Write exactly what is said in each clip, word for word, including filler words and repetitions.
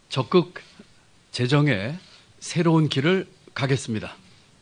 적극 재정의 새로운 길을 가겠습니다.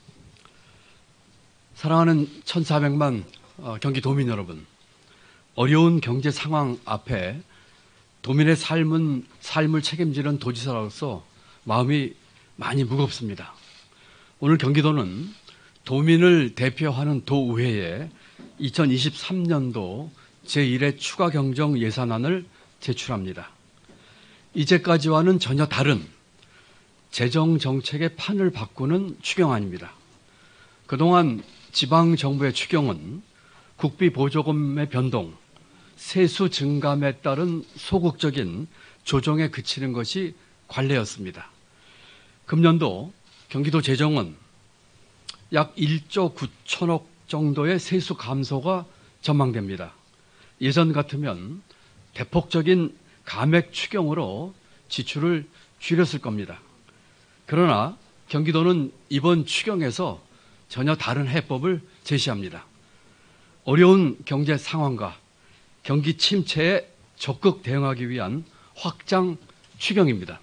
사랑하는 천사백만 경기도민 여러분, 어려운 경제 상황 앞에 도민의 삶은, 삶을 책임지는 도지사로서 마음이 많이 무겁습니다. 오늘 경기도는 도민을 대표하는 도의회에 이천이십삼 년도 제일 회 추가 경정 예산안을 제출합니다. 이제까지와는 전혀 다른 재정 정책의 판을 바꾸는 추경안입니다. 그동안 지방정부의 추경은 국비 보조금의 변동, 세수 증감에 따른 소극적인 조정에 그치는 것이 관례였습니다. 금년도 경기도 재정은 약 일조 구천억 정도의 세수 감소가 전망됩니다. 예전 같으면 대폭적인 감액 추경으로 지출을 줄였을 겁니다. 그러나 경기도는 이번 추경에서 전혀 다른 해법을 제시합니다. 어려운 경제 상황과 경기 침체에 적극 대응하기 위한 확장 추경입니다.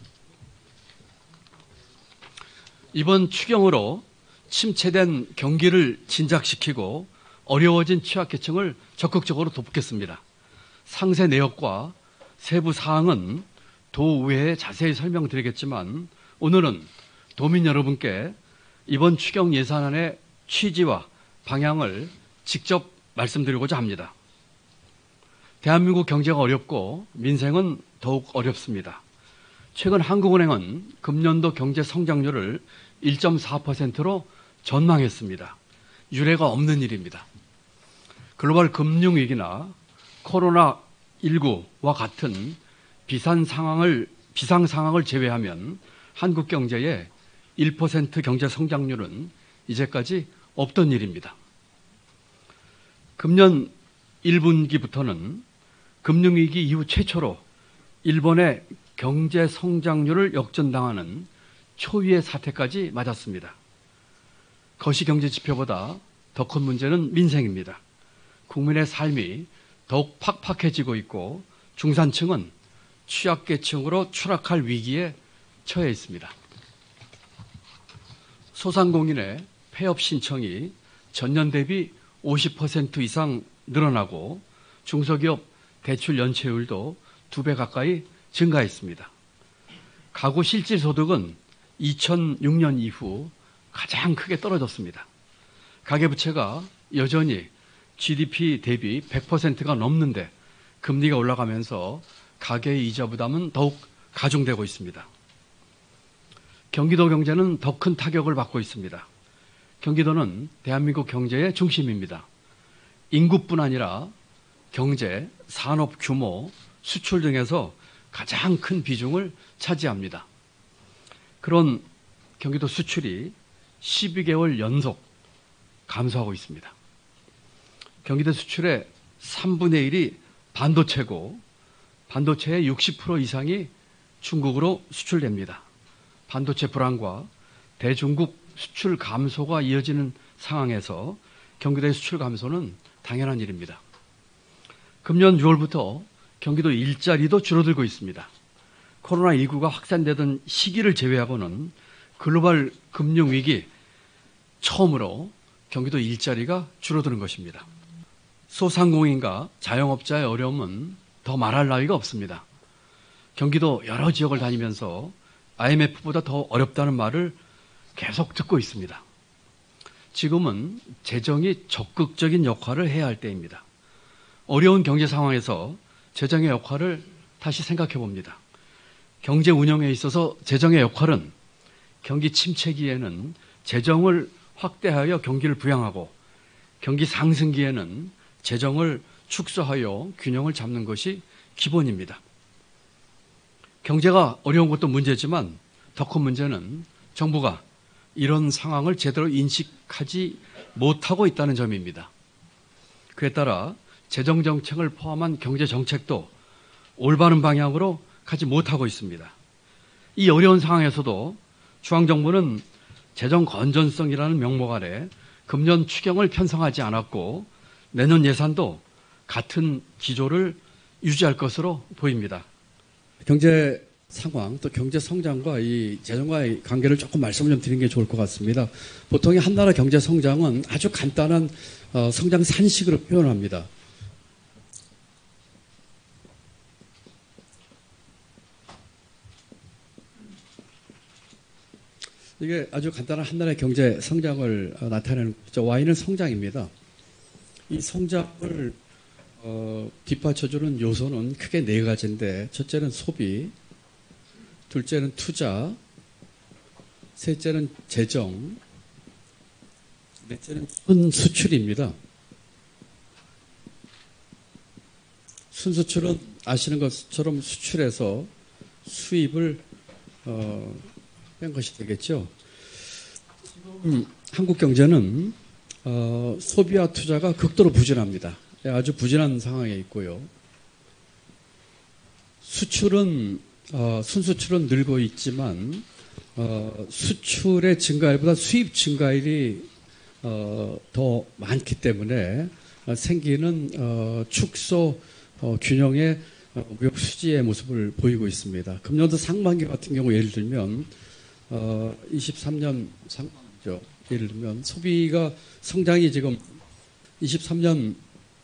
이번 추경으로 침체된 경기를 진작시키고 어려워진 취약계층을 적극적으로 돕겠습니다. 상세 내역과 세부 사항은 도의회에 자세히 설명드리겠지만 오늘은 도민 여러분께 이번 추경 예산안의 취지와 방향을 직접 말씀드리고자 합니다. 대한민국 경제가 어렵고 민생은 더욱 어렵습니다. 최근 한국은행은 금년도 경제 성장률을 일 점 사 퍼센트로 전망했습니다. 유례가 없는 일입니다. 글로벌 금융위기나 코로나 십구와 같은 비상 상황을, 비상 상황을 제외하면 한국 경제의 일 퍼센트 경제 성장률은 이제까지 없던 일입니다. 금년 일 분기부터는 금융위기 이후 최초로 일본의 경제 성장률을 역전당하는 초유의 사태까지 맞았습니다. 거시경제 지표보다 더 큰 문제는 민생입니다. 국민의 삶이 더욱 팍팍해지고 있고 중산층은 취약계층으로 추락할 위기에 처해 있습니다. 소상공인의 폐업 신청이 전년 대비 오십 퍼센트 이상 늘어나고 중소기업 대출 연체율도 두 배 가까이 증가했습니다. 가구 실질소득은 이천육 년 이후 가장 크게 떨어졌습니다. 가계부채가 여전히 지디피 대비 백 퍼센트가 넘는데 금리가 올라가면서 가계의 이자 부담은 더욱 가중되고 있습니다. 경기도 경제는 더 큰 타격을 받고 있습니다. 경기도는 대한민국 경제의 중심입니다. 인구뿐 아니라 경제, 산업 규모, 수출 등에서 가장 큰 비중을 차지합니다. 그런 경기도 수출이 십이 개월 연속 감소하고 있습니다. 경기도 수출의 삼분의 일이 반도체고 반도체의 육십 퍼센트 이상이 중국으로 수출됩니다. 반도체 불안과 대중국 수출 감소가 이어지는 상황에서 경기도의 수출 감소는 당연한 일입니다. 금년 유월부터 경기도 일자리도 줄어들고 있습니다. 코로나 십구가 확산되던 시기를 제외하고는 글로벌 금융위기 처음으로 경기도 일자리가 줄어드는 것입니다. 소상공인과 자영업자의 어려움은 더 말할 나위가 없습니다. 경기도 여러 지역을 다니면서 아이엠에프보다 더 어렵다는 말을 계속 듣고 있습니다. 지금은 재정이 적극적인 역할을 해야 할 때입니다. 어려운 경제 상황에서 재정의 역할을 다시 생각해 봅니다. 경제 운영에 있어서 재정의 역할은 경기 침체기에는 재정을 확대하여 경기를 부양하고 경기 상승기에는 재정을 축소하여 균형을 잡는 것이 기본입니다. 경제가 어려운 것도 문제지만 더 큰 문제는 정부가 이런 상황을 제대로 인식하지 못하고 있다는 점입니다. 그에 따라 재정정책을 포함한 경제정책도 올바른 방향으로 가지 못하고 있습니다. 이 어려운 상황에서도 중앙정부는 재정 건전성이라는 명목 아래 금년 추경을 편성하지 않았고 내년 예산도 같은 기조를 유지할 것으로 보입니다. 경제 상황, 또 경제 성장과 이 재정과의 관계를 조금 말씀을 좀 드리는 게 좋을 것 같습니다. 보통의 한 나라 경제 성장은 아주 간단한 어, 성장 산식으로 표현합니다. 이게 아주 간단한 한 나라의 경제 성장을 어, 나타내는 Y는 성장입니다. 이 성장을 어, 뒷받쳐주는 요소는 크게 네 가지인데, 첫째는 소비, 둘째는 투자, 셋째는 재정, 넷째는 순수출입니다. 순수출은 아시는 것처럼 수출해서 수입을 어, 뺀 것이 되겠죠. 지금 한국 경제는 어, 소비와 투자가 극도로 부진합니다. 아주 부진한 상황에 있고요. 수출은 어, 순수출은 늘고 있지만 어, 수출의 증가율보다 수입 증가율이 어, 더 많기 때문에 어, 생기는 어, 축소 어, 균형의 어, 무역 수지의 모습을 보이고 있습니다. 금년도 상반기 같은 경우 예를 들면 어, 이십삼 년 상반기죠. 예를 들면 소비가 성장이 지금 이십삼 년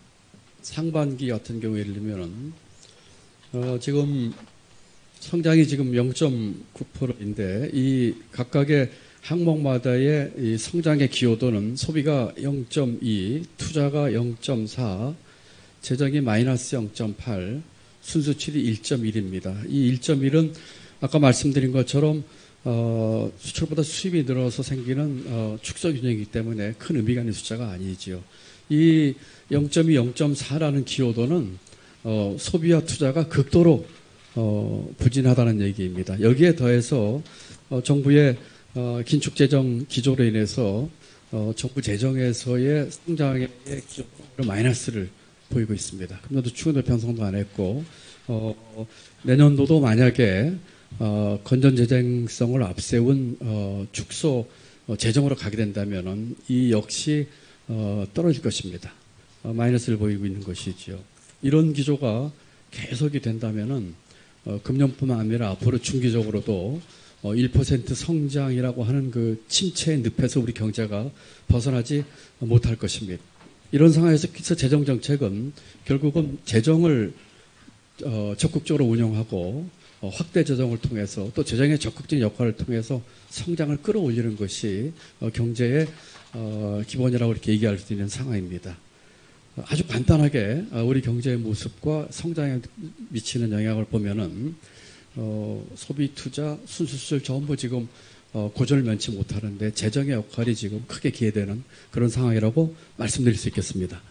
상반기 같은 경우 예를 들면은 어, 지금 성장이 지금 영 점 구 퍼센트인데 이 각각의 항목마다의 이 성장의 기여도는 소비가 영 점 이, 투자가 영 점 사, 재정이 마이너스 영 점 팔, 순수출이 일 점 일입니다. 이 일 점 일은 아까 말씀드린 것처럼 어, 수출보다 수입이 늘어서 생기는 어, 축소 균형이기 때문에 큰 의미가 있는 숫자가 아니지요. 이 영 점 이, 영 점 사라는 기여도는 어, 소비와 투자가 극도로 어, 부진하다는 얘기입니다. 여기에 더해서 어, 정부의 어, 긴축 재정 기조로 인해서 어, 정부 재정에서의 성장의 기여도로 마이너스를 보이고 있습니다. 금년도 추경도 편성도 안 했고 어, 내년도도 만약에 어, 건전 재정성을 앞세운 어, 축소 어, 재정으로 가게 된다면은 이 역시 어, 떨어질 것입니다. 어, 마이너스를 보이고 있는 것이지요. 이런 기조가 계속이 된다면은 어, 금년뿐만 아니라 앞으로 중기적으로도 어, 일 퍼센트 성장이라고 하는 그 침체의 늪에서 우리 경제가 벗어나지 못할 것입니다. 이런 상황에서 재정 정책은 결국은 재정을 어, 적극적으로 운영하고 어, 확대 재정을 통해서 또 재정의 적극적인 역할을 통해서 성장을 끌어올리는 것이 어, 경제의 어, 기본이라고 이렇게 얘기할 수 있는 상황입니다. 어, 아주 간단하게 어, 우리 경제의 모습과 성장에 미치는 영향을 보면은 어, 소비, 투자, 순수출 전부 지금 어, 고전을 면치 못하는데 재정의 역할이 지금 크게 기여되는 그런 상황이라고 말씀드릴 수 있겠습니다.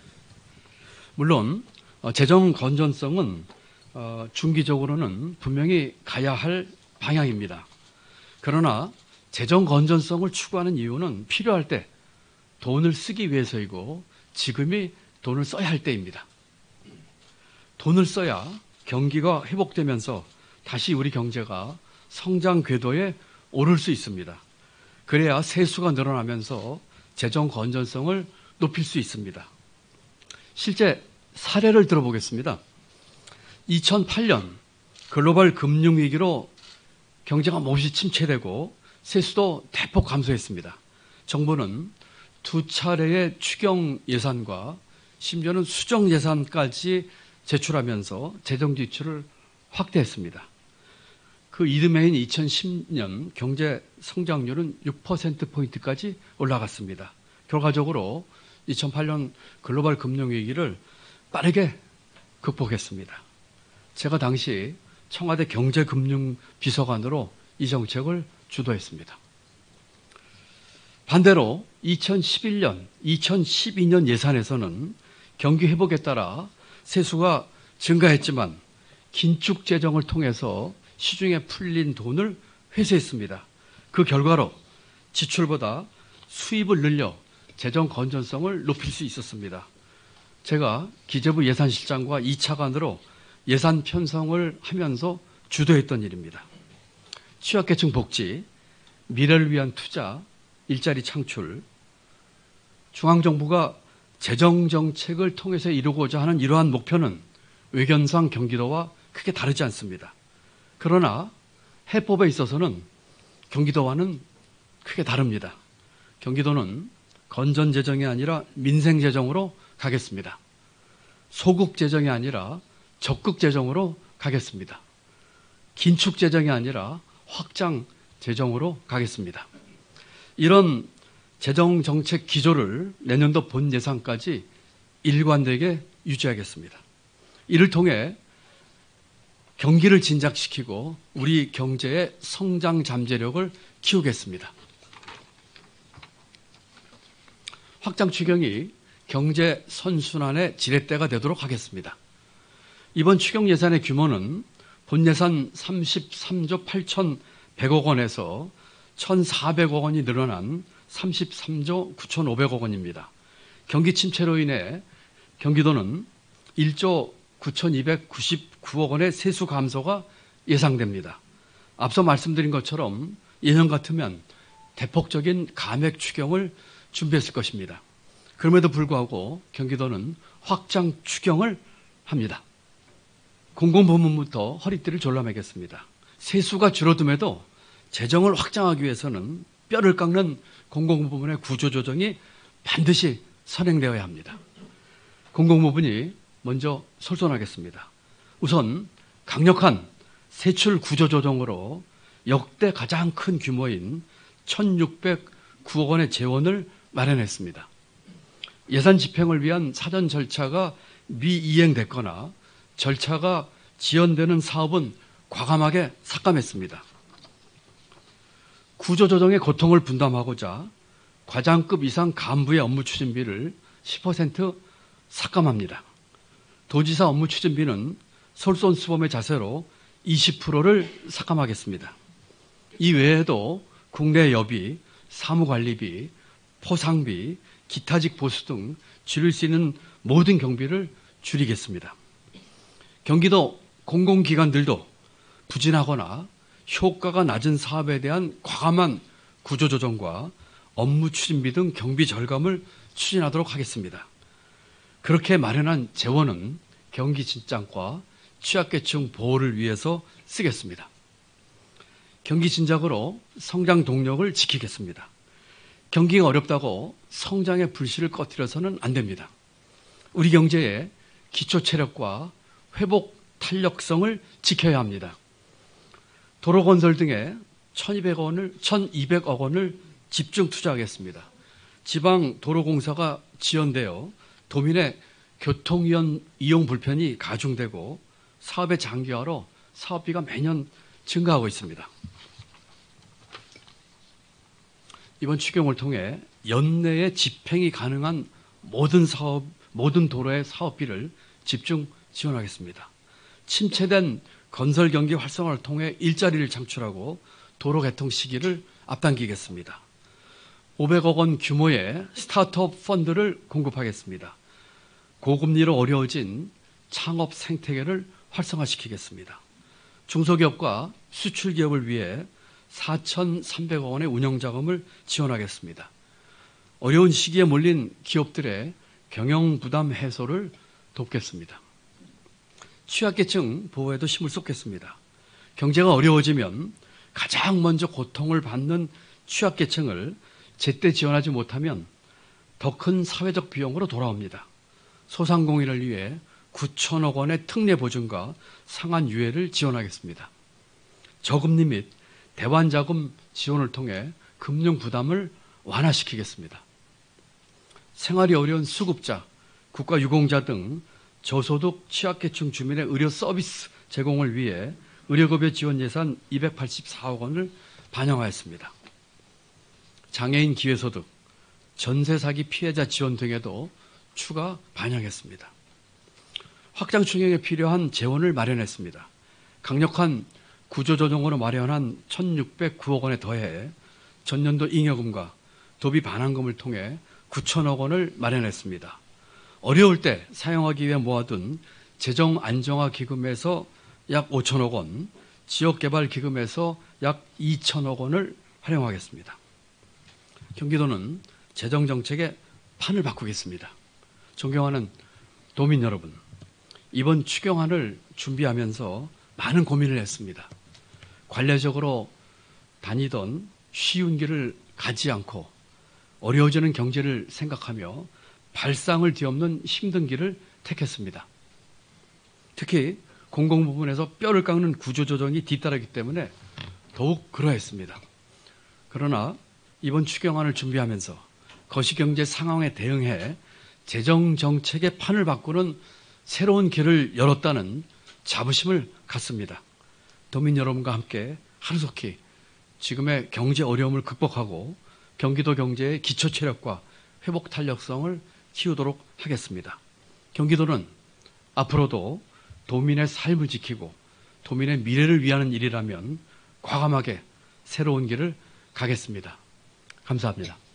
물론 어, 재정 건전성은 어, 중기적으로는 분명히 가야 할 방향입니다. 그러나 재정 건전성을 추구하는 이유는 필요할 때 돈을 쓰기 위해서이고 지금이 돈을 써야 할 때입니다. 돈을 써야 경기가 회복되면서 다시 우리 경제가 성장 궤도에 오를 수 있습니다. 그래야 세수가 늘어나면서 재정 건전성을 높일 수 있습니다. 실제 사례를 들어보겠습니다. 이천팔 년 글로벌 금융위기로 경제가 몹시 침체되고 세수도 대폭 감소했습니다. 정부는 두 차례의 추경 예산과 심지어는 수정 예산까지 제출하면서 재정 지출을 확대했습니다. 그 이듬해인 이천십 년 경제 성장률은 육 퍼센트 포인트까지 올라갔습니다. 결과적으로 이천팔 년 글로벌 금융위기를 빠르게 극복했습니다. 제가 당시 청와대 경제금융비서관으로 이 정책을 주도했습니다. 반대로 이천십일 년, 이천십이 년 예산에서는 경기 회복에 따라 세수가 증가했지만 긴축 재정을 통해서 시중에 풀린 돈을 회수했습니다. 그 결과로 지출보다 수입을 늘려 재정 건전성을 높일 수 있었습니다. 제가 기재부 예산실장과 이 차관으로 예산 편성을 하면서 주도했던 일입니다. 취약계층 복지, 미래를 위한 투자, 일자리 창출, 중앙정부가 재정정책을 통해서 이루고자 하는 이러한 목표는 외견상 경기도와 크게 다르지 않습니다. 그러나 해법에 있어서는 경기도와는 크게 다릅니다. 경기도는 건전재정이 아니라 민생재정으로 가겠습니다. 소국재정이 아니라 적극재정으로 가겠습니다. 긴축재정이 아니라 확장재정으로 가겠습니다. 이런 재정정책 기조를 내년도 본 예산까지 일관되게 유지하겠습니다. 이를 통해 경기를 진작시키고 우리 경제의 성장 잠재력을 키우겠습니다. 확장 추경이 경제 선순환의 지렛대가 되도록 하겠습니다. 이번 추경 예산의 규모는 본 예산 삼십삼조 팔천백억 원에서 천사백억 원이 늘어난 삼십삼조 구천오백억 원입니다. 경기 침체로 인해 경기도는 일조 구천이백구십구억 원의 세수 감소가 예상됩니다. 앞서 말씀드린 것처럼 예년 같으면 대폭적인 감액 추경을 준비했을 것입니다. 그럼에도 불구하고 경기도는 확장 추경을 합니다. 공공부문부터 허리띠를 졸라매겠습니다. 세수가 줄어듦에도 재정을 확장하기 위해서는 뼈를 깎는 공공부문의 구조조정이 반드시 선행되어야 합니다. 공공부문이 먼저 솔선하겠습니다. 우선 강력한 세출 구조조정으로 역대 가장 큰 규모인 천육백구억 원의 재원을 마련했습니다. 예산 집행을 위한 사전 절차가 미이행됐거나 절차가 지연되는 사업은 과감하게 삭감했습니다. 구조조정의 고통을 분담하고자 과장급 이상 간부의 업무 추진비를 십 퍼센트 삭감합니다. 도지사 업무 추진비는 솔선수범의 자세로 이십 퍼센트를 삭감하겠습니다. 이 외에도 국내 여비, 사무관리비, 포상비, 기타직 보수 등 줄일 수 있는 모든 경비를 줄이겠습니다. 경기도 공공기관들도 부진하거나 효과가 낮은 사업에 대한 과감한 구조조정과 업무 추진비 등 경비 절감을 추진하도록 하겠습니다. 그렇게 마련한 재원은 경기 진작과 취약계층 보호를 위해서 쓰겠습니다. 경기 진작으로 성장 동력을 지키겠습니다. 경기가 어렵다고 성장의 불씨를 꺼뜨려서는 안 됩니다. 우리 경제의 기초 체력과 회복 탄력성을 지켜야 합니다. 도로건설 등에 천이백억 원을, 천이백억 원을 집중 투자하겠습니다. 지방 도로공사가 지연되어 도민의 교통 이용 불편이 가중되고 사업의 장기화로 사업비가 매년 증가하고 있습니다. 이번 추경을 통해 연내에 집행이 가능한 모든 사업, 모든 도로의 사업비를 집중 지원하겠습니다. 침체된 건설 경기 활성화를 통해 일자리를 창출하고 도로 개통 시기를 앞당기겠습니다. 오백억 원 규모의 스타트업 펀드를 공급하겠습니다. 고금리로 어려워진 창업 생태계를 활성화시키겠습니다. 중소기업과 수출기업을 위해 사천삼백억 원의 운영자금을 지원하겠습니다. 어려운 시기에 몰린 기업들의 경영부담 해소를 돕겠습니다. 취약계층 보호에도 힘을 쏟겠습니다. 경제가 어려워지면 가장 먼저 고통을 받는 취약계층을 제때 지원하지 못하면 더 큰 사회적 비용으로 돌아옵니다. 소상공인을 위해 구천억 원의 특례 보증과 상한 유예를 지원하겠습니다. 저금리 및 대환자금 지원을 통해 금융 부담을 완화시키겠습니다. 생활이 어려운 수급자, 국가유공자 등 저소득 취약계층 주민의 의료 서비스 제공을 위해 의료급여 지원 예산 이백팔십사억 원을 반영하였습니다. 장애인 기회소득, 전세 사기 피해자 지원 등에도 추가 반영했습니다. 확장 추경에 필요한 재원을 마련했습니다. 강력한 구조조정으로 마련한 천육백구억 원에 더해 전년도 잉여금과 도비 반환금을 통해 구천억 원을 마련했습니다. 어려울 때 사용하기 위해 모아둔 재정안정화기금에서 약 오천억 원, 지역개발기금에서 약 이천억 원을 활용하겠습니다. 경기도는 재정정책의 판을 바꾸겠습니다. 존경하는 도민 여러분, 이번 추경안을 준비하면서 많은 고민을 했습니다. 관례적으로 다니던 쉬운 길을 가지 않고 어려워지는 경제를 생각하며 발상을 뒤엎는 힘든 길을 택했습니다. 특히 공공 부문에서 뼈를 깎는 구조조정이 뒤따르기 때문에 더욱 그러했습니다. 그러나 이번 추경안을 준비하면서 거시경제 상황에 대응해 재정정책의 판을 바꾸는 새로운 길을 열었다는 자부심을 갖습니다. 도민 여러분과 함께 하루속히 지금의 경제 어려움을 극복하고 경기도 경제의 기초 체력과 회복 탄력성을 키우도록 하겠습니다. 경기도는 앞으로도 도민의 삶을 지키고 도민의 미래를 위하는 일이라면 과감하게 새로운 길을 가겠습니다. 감사합니다.